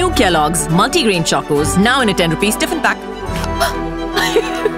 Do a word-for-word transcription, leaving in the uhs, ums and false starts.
New Kellogg's multigrain chocos, now in a ten rupees tiffin pack.